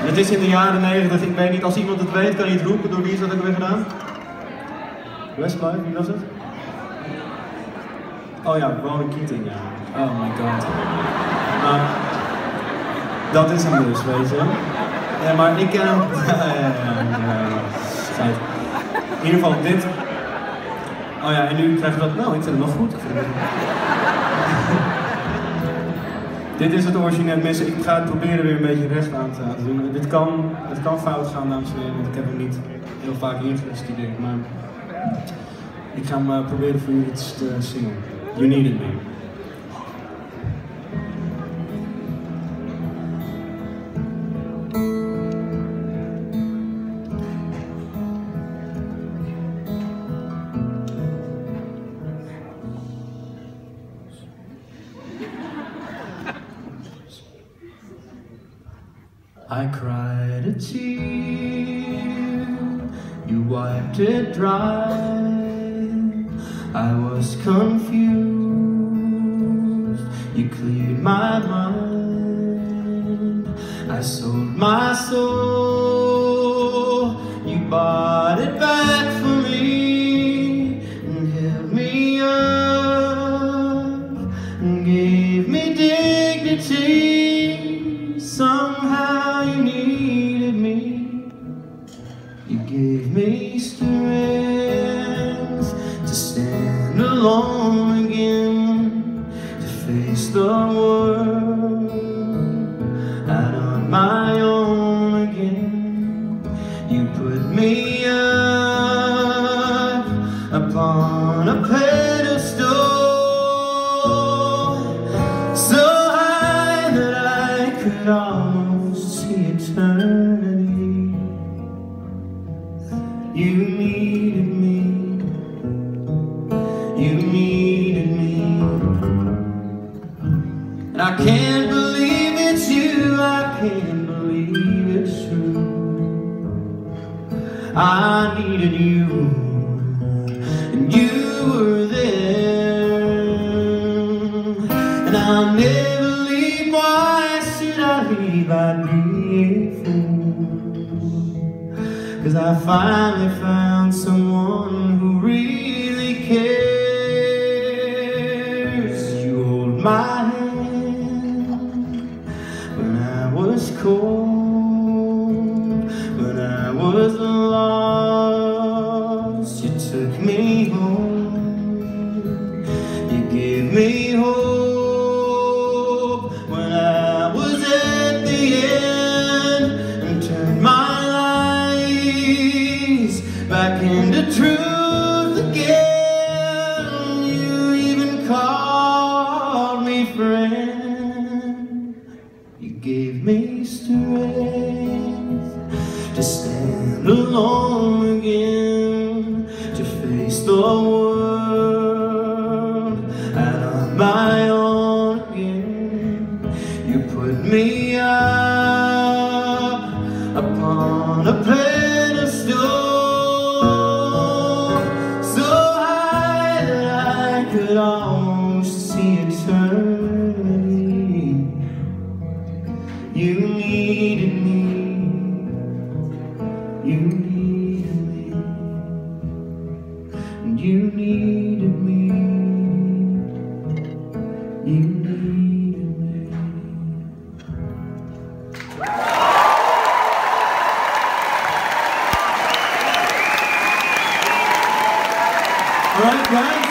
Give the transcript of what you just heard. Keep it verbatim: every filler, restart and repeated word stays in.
Het is in de jaren negentig, ik weet niet, als iemand het weet, kan je het roepen. Door wie is dat ook weer gedaan? Westlife, wie was het? Oh ja, Ronan Keating, ja. Oh my god. Maar, dat is hem dus, weet je. Ja, maar ik ken hem... Ja, ja, ja, ja, ja. In ieder geval, dit... Oh ja, en nu krijg je dat... Nou, ik vind het wel goed. Ik vind het... Dit is het origineel, mensen. Ik ga het proberen weer een beetje recht aan te laten doen. Dit kan, het kan fout gaan, dames en heren, want ik heb hem niet heel vaak ingestudeerd. Maar ik ga hem uh, proberen voor jullie te zingen. You Needed Me. I cried a tear, you wiped it dry. I was confused, you cleared my mind. I sold my soul, you bought it back for me, and held me up, and gave me dignity. Somehow you needed me, you gave me strength to stand alone again, to face the world out on my own again. You put me up upon a pedestal, so high that I could almost see eternity. You needed me, you needed me, and I can't believe it's you, I can't believe it's true. I needed you, and you were there, and I'll never leave. Why should I leave? I'd be a fool, 'cause I finally found someone who really cares. You hold my hand when I was cold, when I was lost. You took me home, you gave me hope when I was at the end, and turned my lies back into truth again. You even called me friend, you gave me strength to stand alone again, to face the world out on my own again. You put me up upon a pedestal, so high that I could almost see eternity. You needed me, you needed me, and you needed me, you needed me. All right, guys.